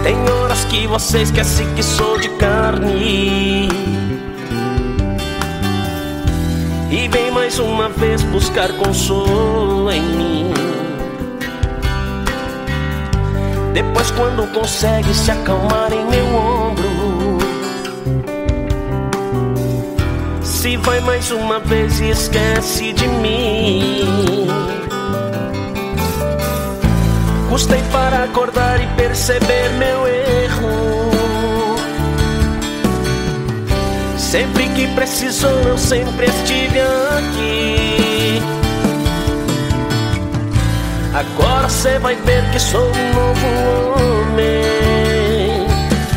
Tem horas que você esquece que sou de carne e vem mais uma vez buscar consolo em mim. Depois, quando consegue se acalmar em meu ombro, se vai mais uma vez e esquece de mim. Custei para acordar e perceber meu erro. Sempre que precisou, eu sempre estive aqui. Agora cê vai ver que sou um novo homem.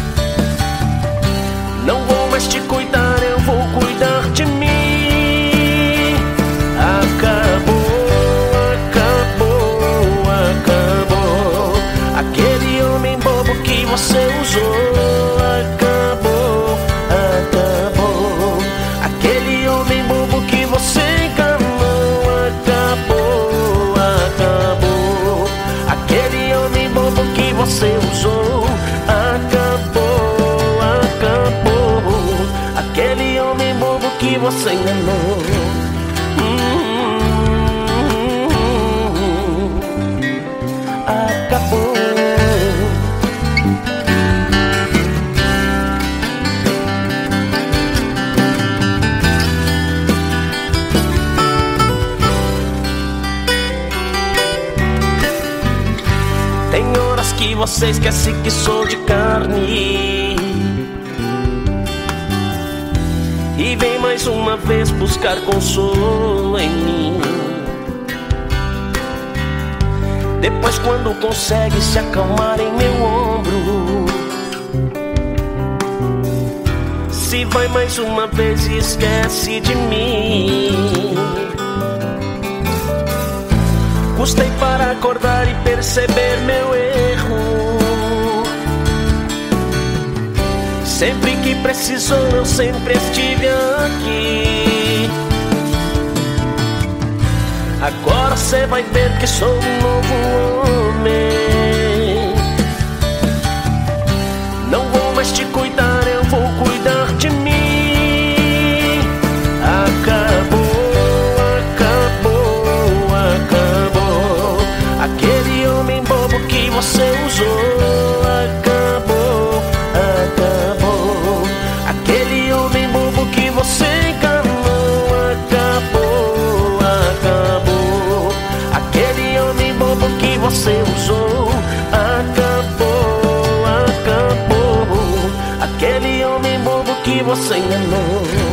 Não vou mais te cuidar, eu vou cuidar de mim. Acabou, acabou, acabou. Aquele homem bobo que você usou. Acabou, acabou. Aquele homem bobo que você enganou. Acabou, acabou. Aquele homem bobo que você usou. Acabou, acabou. Aquele homem bobo que você enganou. Acabou. Tem horas que você esquece que sou de carne e vem mais uma vez buscar consolo em mim. Depois, quando consegue se acalmar em meu ombro, se vai mais uma vez e esquece de mim. Custei para acordar e perceber meu erro. Sempre que precisou, eu sempre estive aqui. Agora cê vai ver que sou um novo homem. Não vou mais te cuidar, eu vou cuidar de mim. Acabou, acabou, acabou. Aquele homem bobo que você usou. Acabou, acabou. Aquele homem bobo que você enganou. Acabou, acabou. Aquele homem bobo que você usou. Acabou, acabou. Aquele homem bobo que você enganou.